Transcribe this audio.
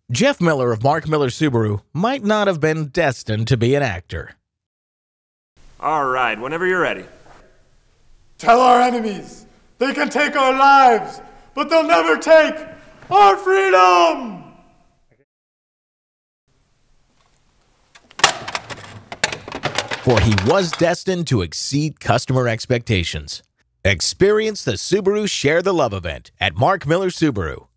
Jeff Miller of Mark Miller Subaru might not have been destined to be an actor. All right, whenever you're ready. Tell our enemies they can take our lives, but they'll never take our freedom! For he was destined to exceed customer expectations. Experience the Subaru Share the Love event at Mark Miller Subaru.